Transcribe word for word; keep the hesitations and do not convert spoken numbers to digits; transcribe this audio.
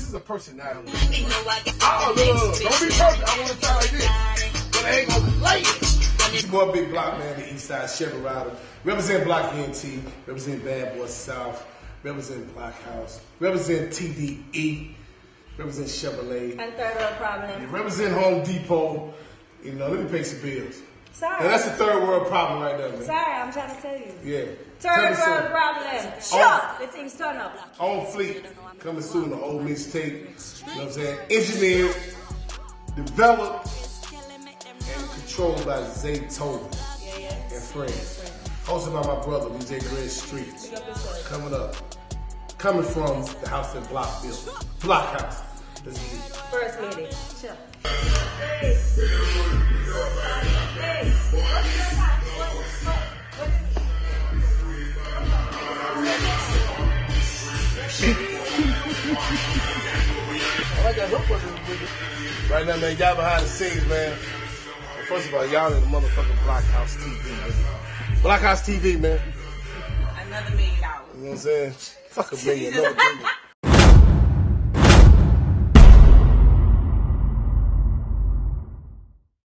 is a personality. Oh, look, don't be perfect. I want to sound like this. But I ain't going to play it. It's more Big Block, man, the East Side Chevy Rider. Represent Block E N T. Represent Bad Boy South. Represent BlockHouse. Represent T D E. Represent Chevrolet. And third world problem. You represent Home Depot. You know, let me pay some bills. Sorry. Now, that's the third world problem right there, man. Sorry, I'm trying to tell you. Yeah. Third world problem. Shut. The thing's turn up. On Fleet. Coming soon, the old mixtape. You know what I'm saying? Engineered, developed, and controlled by Zaytoven Yeah, yeah. and friends. Hosted by my brother, D J Grid Streets. Coming up. Coming from the house that Block built. BlockHouse. Let's get it. First lady. Chill. Hey. Hey. Right now, man, y'all behind the scenes, man. Well, first of all, y'all in the motherfucking BlockHouse T V, man. BlockHouse T V, man. Another million dollars. You know what I'm saying? Fuck a million, another million.